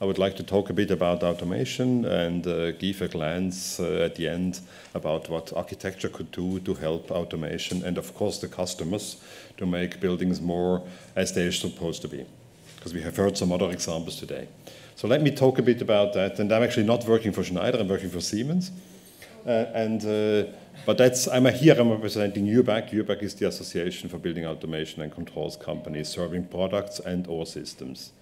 would like to talk a bit about automation and give a glance at the end about what architecture could do to help automation and, of course, the customers to make buildings more as they're supposed to be. Because we have heard some other examples today. So let me talk a bit about that. And I'm actually not working for Schneider, I'm working for Siemens. But I'm representing UBAC. UBAC is the Association for Building Automation and Controls companies serving products and or systems.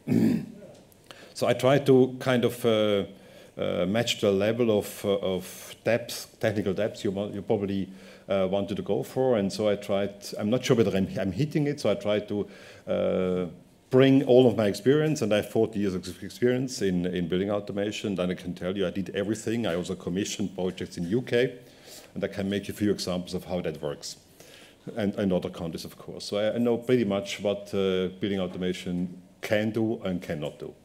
So I try to kind of match the level of depth, technical depth you probably wanted to go for. And so I'm not sure whether I'm hitting it, so I try to bring all of my experience, and I have 40 years of experience in building automation. Then I can tell you I did everything. I also commissioned projects in UK, and I can make you a few examples of how that works, and other countries, of course. So I know pretty much what building automation can do and cannot do.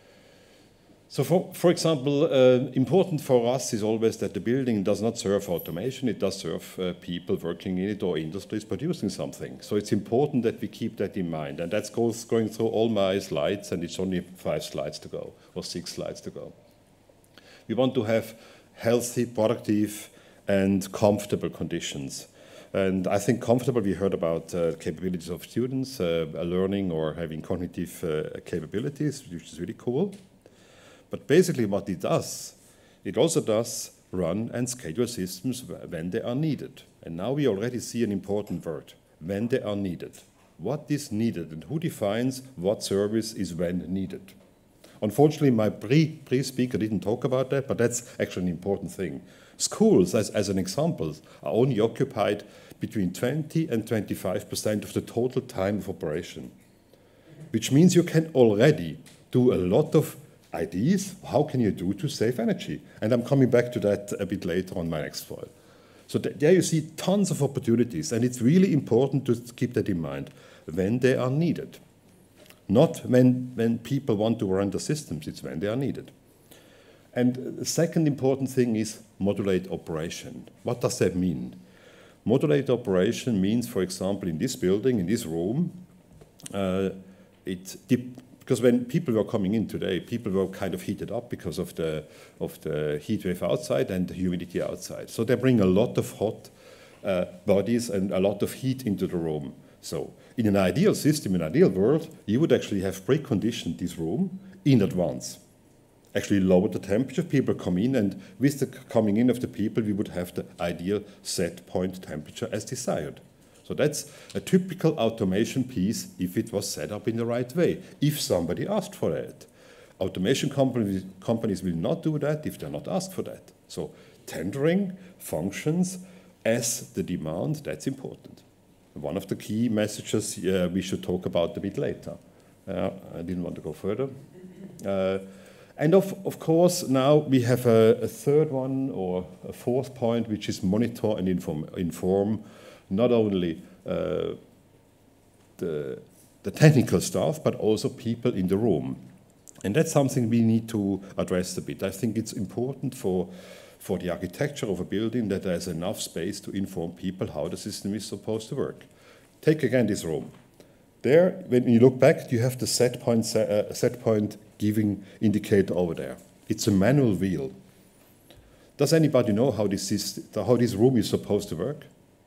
So for example, important for us is always that the building does not serve automation, it does serve people working in it or industries producing something. So it's important that we keep that in mind. And that's going through all my slides, and it's only 5 slides to go, or 6 slides to go. We want to have healthy, productive, and comfortable conditions. And I think comfortable, we heard about capabilities of students, learning or having cognitive capabilities, which is really cool. But basically what it also does run and schedule systems when they are needed. And now we already see an important word, when they are needed. What is needed and who defines what service is when needed? Unfortunately, my pre-speaker didn't talk about that, but that's actually an important thing. Schools, as an example, are only occupied between 20 and 25% of the total time of operation, which means you can already do a lot of ideas. How can you do to save energy? And I'm coming back to that a bit later on my next slide. So there you see tons of opportunities, and it's really important to keep that in mind when they are needed. Not when people want to run the systems, it's when they are needed. And the second important thing is modulate operation. What does that mean? Modulate operation means, for example, in this building, in this room, because when people were coming in today, people were kind of heated up because of the heat wave outside and the humidity outside. So they bring a lot of hot bodies and a lot of heat into the room. So in an ideal system, in an ideal world, you would actually have preconditioned this room in advance. Actually lower the temperature, people come in, and with the coming in of the people, we would have the ideal set point temperature as desired. So that's a typical automation piece if it was set up in the right way, if somebody asked for it. Automation companies will not do that if they're not asked for that. So tendering functions as the demand, that's important. One of the key messages we should talk about a bit later. I didn't want to go further. And of course, now we have a third one, or a fourth point, which is monitor and inform not only the technical staff, but also people in the room. And that's something we need to address a bit. I think it's important for the architecture of a building that there's enough space to inform people how the system is supposed to work. Take again this room. There, when you look back, you have the set point giving indicator over there. It's a manual wheel. Does anybody know how this room is supposed to work?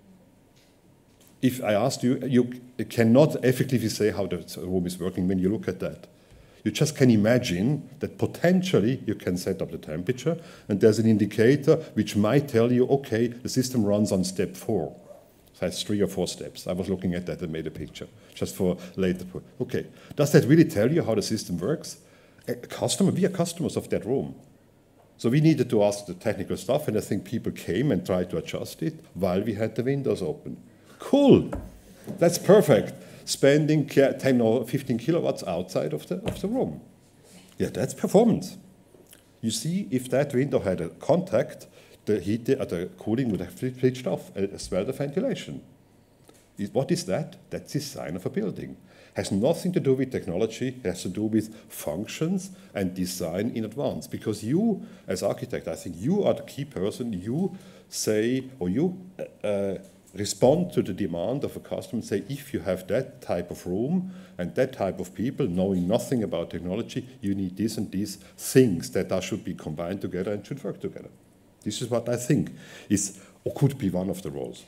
If I asked you, you cannot effectively say how the room is working when you look at that. You just can imagine that potentially you can set up the temperature, and there's an indicator which might tell you, okay, the system runs on step 4. So it has 3 or 4 steps. I was looking at that and made a picture, just for later. Okay, does that really tell you how the system works? We are customers of that room. So we needed to ask the technical stuff, and I think people came and tried to adjust it while we had the windows open. Cool, that's perfect. Spending 10 or 15 kilowatts outside of the room. Yeah, that's performance. You see, if that window had a contact, the cooling would have switched off, as well as the ventilation. What is that? That's the design of a building. Has nothing to do with technology, it has to do with functions and design in advance. Because you, as architect, I think you are the key person. You say, or you respond to the demand of a customer and say, if you have that type of room and that type of people knowing nothing about technology, you need this and these things that should be combined together and should work together. This is what I think is or could be one of the roles.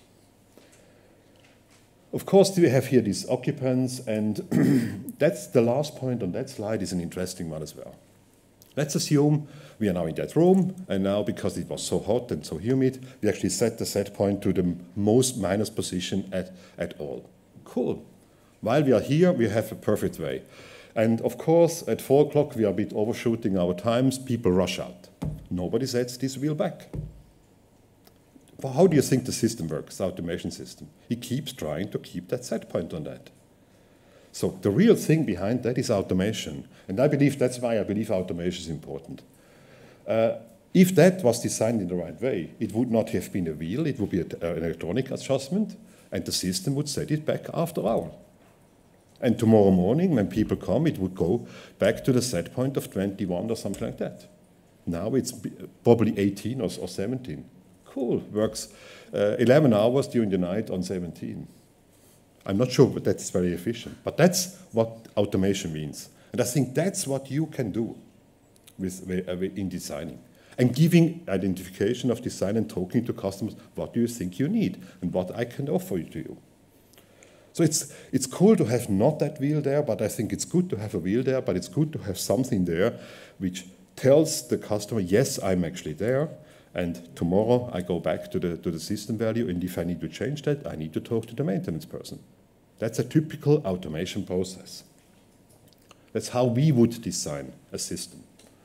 Of course, we have here these occupants, and that's the last point on that slide is an interesting one as well. Let's assume we are now in that room, and now because it was so hot and so humid, we actually set the set point to the most minus position at all. Cool. While we are here, we have a perfect way. And of course, at 4 o'clock, we are a bit overshooting our times. People rush out. Nobody sets this wheel back. How do you think the system works, the automation system? It keeps trying to keep that set point on that. So the real thing behind that is automation. And I believe that's why I believe automation is important. If that was designed in the right way, it would not have been a wheel, it would be an electronic adjustment, and the system would set it back after hour. And tomorrow morning, when people come, it would go back to the set point of 21 or something like that. Now it's probably 18 or 17. Cool, works 11 hours during the night on 17. I'm not sure, but that's very efficient. But that's what automation means. And I think that's what you can do in designing. And giving identification of design and talking to customers, what do you think you need and what I can offer to you. So it's cool to have not that wheel there, but I think it's good to have a wheel there, but it's good to have something there which tells the customer, yes, I'm actually there, and tomorrow I go back to the system value, and if I need to change that, I need to talk to the maintenance person. That's a typical automation process. That's how we would design a system.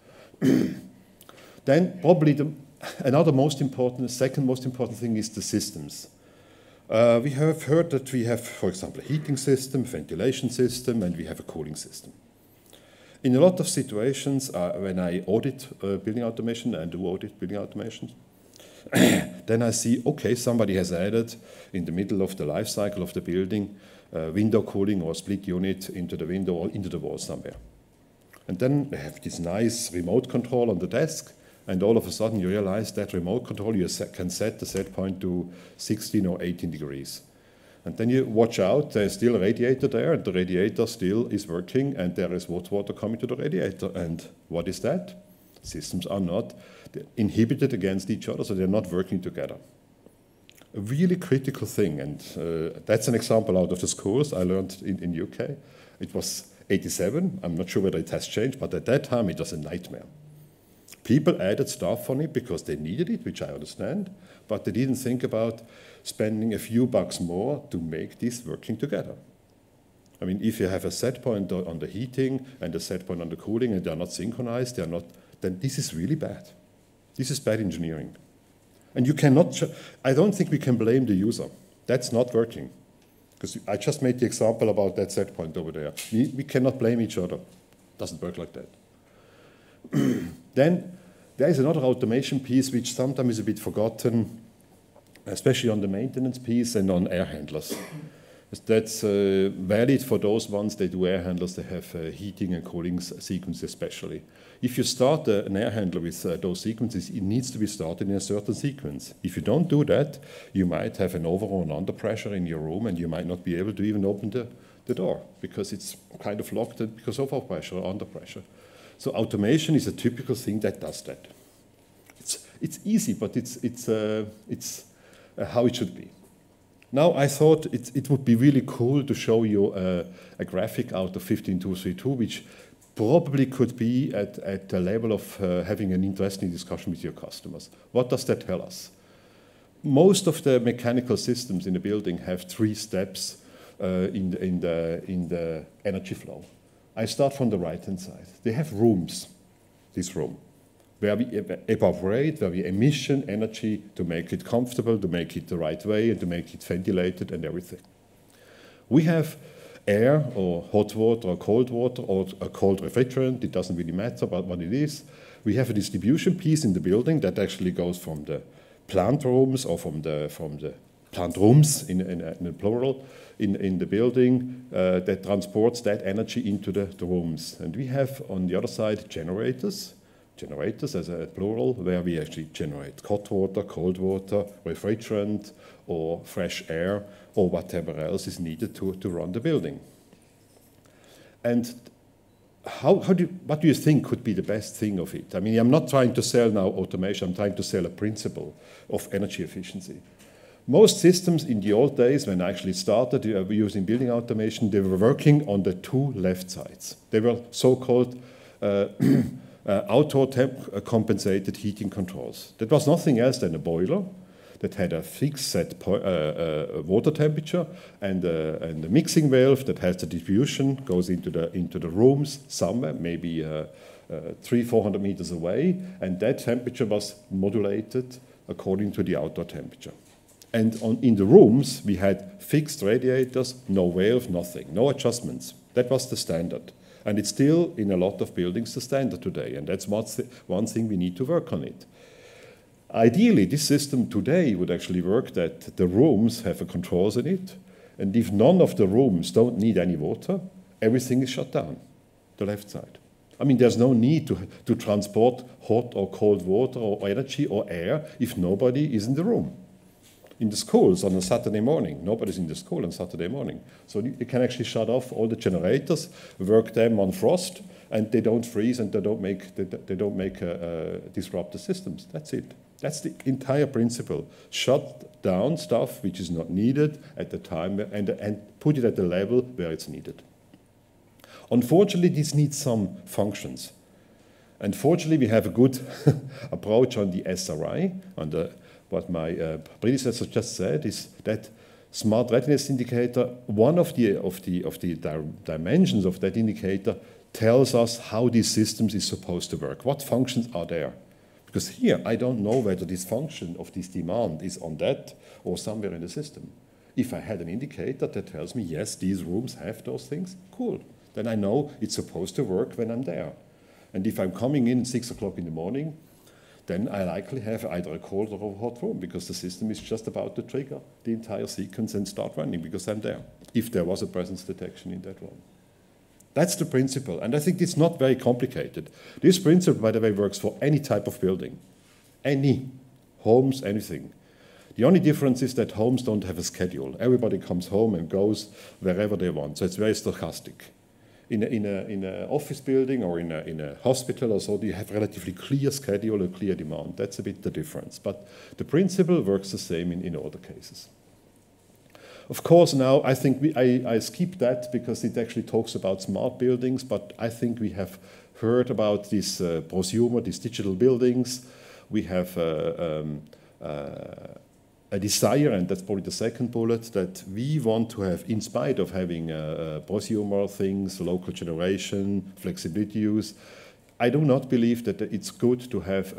Then probably another second most important thing is the systems. We have heard that we have, for example, a heating system, ventilation system, and we have a cooling system. In a lot of situations, when I audit building automation and do audit building automations, then I see, okay, somebody has added in the middle of the life cycle of the building window cooling or split unit into the window or into the wall somewhere. And then they have this nice remote control on the desk, and all of a sudden you realize that remote control, you can set the set point to 16 or 18 degrees. And then you watch out, there's still a radiator there, and the radiator still is working, and there is water coming to the radiator. And what is that? Systems are not inhibited against each other, so they're not working together. A really critical thing, and that's an example out of the schools I learned in UK. It was 87, I'm not sure whether it has changed, but at that time it was a nightmare. People added stuff on it because they needed it, which I understand, but they didn't think about spending a few bucks more to make this working together. I mean, if you have a set point on the heating and a set point on the cooling and they're not synchronized, then this is really bad. This is bad engineering. And you cannot, I don't think we can blame the user. That's not working. Because I just made the example about that set point over there. We cannot blame each other. It doesn't work like that. Then there is another automation piece which sometimes is a bit forgotten, especially on the maintenance piece and on air handlers. That's valid for those ones that do air handlers that have heating and cooling sequences especially. If you start an air handler with those sequences, it needs to be started in a certain sequence. If you don't do that, you might have an over or an under pressure in your room, and you might not be able to even open the door because it's kind of locked because of overpressure or under pressure. So automation is a typical thing that does that. It's easy, but it's how it should be. Now I thought it would be really cool to show you a graphic out of 15232, which probably could be at the level of having an interesting discussion with your customers. What does that tell us? Most of the mechanical systems in a building have 3 steps in the energy flow. I start from the right-hand side. They have rooms, this room, where we evaporate, where we emission energy to make it comfortable, to make it the right way, and to make it ventilated and everything. We have air or hot water or cold a cold refrigerant. It doesn't really matter about what it is. We have a distribution piece in the building that actually goes from the plant rooms or from the plant rooms in the plural in the building that transports that energy into the rooms. And we have on the other side generators generators as a plural, where we actually generate hot water, cold water, refrigerant, or fresh air, or whatever else is needed to run the building. And what do you think could be the best thing of it? I mean, I'm not trying to sell now automation, I'm trying to sell a principle of energy efficiency. Most systems in the old days, when I actually started using building automation, they were working on the two left sides. They were so-called outdoor temp compensated heating controls. That was nothing else than a boiler that had a fixed set water temperature and a mixing valve that has the distribution, goes into the rooms somewhere, maybe 300-400 meters away, and that temperature was modulated according to the outdoor temperature. And in the rooms, we had fixed radiators, no valve, nothing, no adjustments. That was the standard. And it's still, in a lot of buildings, the standard today. And that's one thing we need to work on it. Ideally, this system today would actually work that the rooms have a controls in it. And if none of the rooms don't need any water, everything is shut down, the left side. I mean, there's no need to transport hot or cold water or energy or air if nobody is in the room. In the schools on a Saturday morning, nobody's in the school on Saturday morning. So you can actually shut off all the generators, work them on frost, and they don't freeze and they don't disrupt the systems. That's it. That's the entire principle. Shut down stuff which is not needed at the time and put it at the level where it's needed. Unfortunately, this needs some functions. And fortunately, we have a good approach on the SRI, on the what my predecessor just said is that smart readiness indicator, one of the dimensions of that indicator tells us how these systems is supposed to work. What functions are there? Because here, I don't know whether this function of this demand is on that or somewhere in the system. If I had an indicator that tells me, yes, these rooms have those things, cool. Then I know it's supposed to work when I'm there. And if I'm coming in at 6 o'clock in the morning, then I likely have either a cold or a hot room because the system is just about to trigger the entire sequence and start running because I'm there, if there was a presence detection in that room. That's the principle, and I think it's not very complicated. This principle, by the way, works for any type of building, any homes, anything. The only difference is that homes don't have a schedule. Everybody comes home and goes wherever they want, so it's very stochastic. In an office building or in a hospital or so, you have relatively clear schedule and clear demand. That's a bit the difference. But the principle works the same in all the cases. Of course, now I think I skipped that because it actually talks about smart buildings, but I think we have heard about this prosumer, these digital buildings. We have a desire, and that's probably the second bullet, that we want to have, in spite of having prosumer things, local generation, flexibility use, I do not believe that it's good to have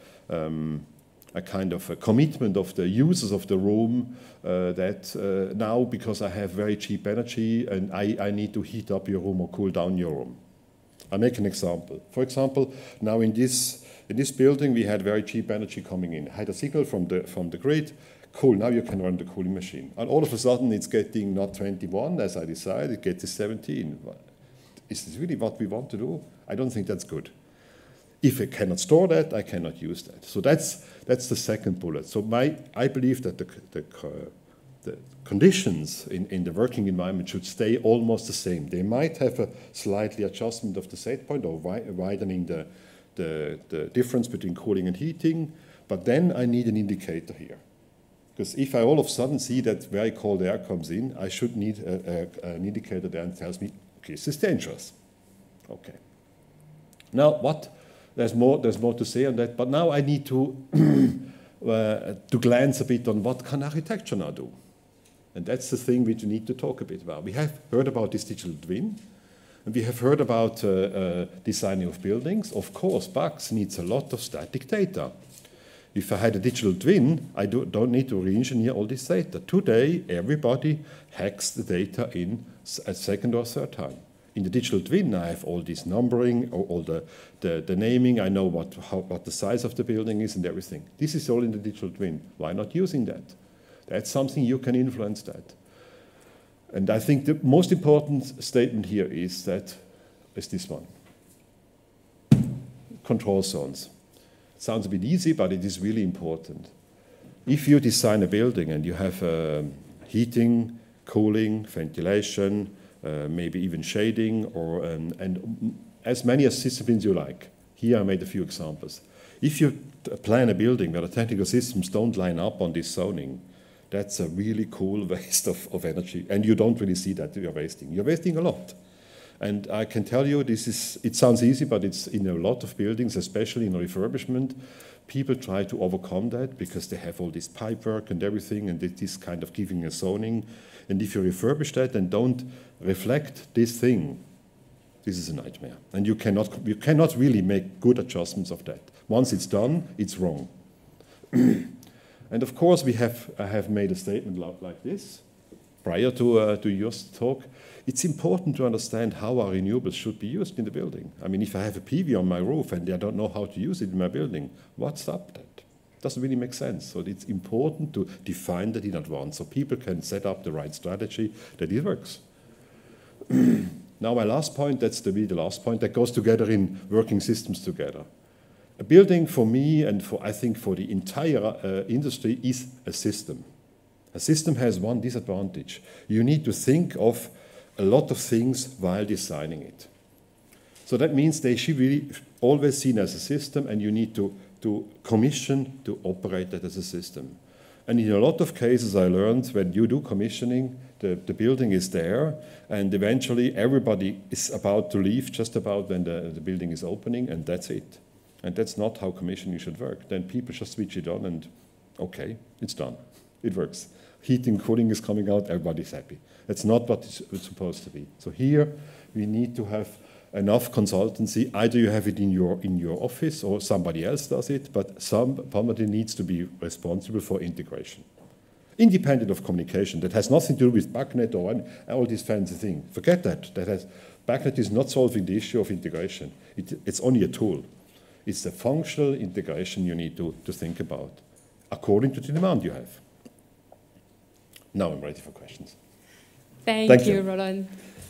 a kind of a commitment of the users of the room that now, because I have very cheap energy and I need to heat up your room or cool down your room. I'll make an example. For example, now in this building, we had very cheap energy coming in. I had a signal from the grid. Cool, now you can run the cooling machine. And all of a sudden, it's getting not 21, as I decided, it gets to 17. Is this really what we want to do? I don't think that's good. If I cannot store that, I cannot use that. So that's the second bullet. So I believe that the conditions in the working environment should stay almost the same. They might have a slightly adjustment of the set point or widening the difference between cooling and heating, but then I need an indicator here. Because if I all of a sudden see that very cold air comes in, I should need an indicator there that tells me, okay, this is dangerous. Okay. Now, there's more to say on that, but now I need to glance a bit on what can architecture now do. And that's the thing which we need to talk a bit about. We have heard about this digital twin, and we have heard about designing of buildings. Of course, PACS needs a lot of static data. If I had a digital twin, I don't need to re-engineer all this data. Today, everybody hacks the data in a second or third time. In the digital twin, I have all this numbering, all the naming. I know what the size of the building is and everything. This is all in the digital twin. Why not using that? That's something you can influence that. And I think the most important statement here is this one. control zones. Sounds a bit easy, but it is really important. If you design a building and you have heating, cooling, ventilation, maybe even shading, or and as many systems you like. Here I made a few examples. If you plan a building where the technical systems don't line up on this zoning, that's a really cool waste of energy. And you don't really see that you're wasting. You're wasting a lot. And I can tell you, it sounds easy, but it's in a lot of buildings, especially in refurbishment, people try to overcome that because they have all this pipework and everything, and it is kind of giving a zoning. And if you refurbish that and don't reflect this thing, this is a nightmare. And you cannot really make good adjustments of that. Once it's done, it's wrong. And of course, I have made a statement like this prior to your talk. It's important to understand how our renewables should be used in the building. I mean, if I have a PV on my roof and I don't know how to use it in my building, what's up that? Doesn't really make sense. So it's important to define that in advance so people can set up the right strategy that it works. Now my last point, that's the last point, that goes together in working systems together. A building for me and I think for the entire industry is a system. A system has one disadvantage. You need to think of a lot of things while designing it. So that means they should be always seen as a system, and you need to commission to operate that as a system. And in a lot of cases I learned when you do commissioning, the building is there, and eventually everybody is about to leave just about when the building is opening, and that's it. And that's not how commissioning should work. Then people just switch it on and, okay, it's done. It works. Heating, cooling is coming out, everybody's happy. That's not what it's supposed to be. So here we need to have enough consultancy. Either you have it in your office or somebody else does it, but somebody needs to be responsible for integration. Independent of communication. That has nothing to do with BACnet or all these fancy things. Forget that. BACnet is not solving the issue of integration. It's only a tool. It's the functional integration you need to think about, according to the demand you have. Now I'm ready for questions. Thank you, Roland.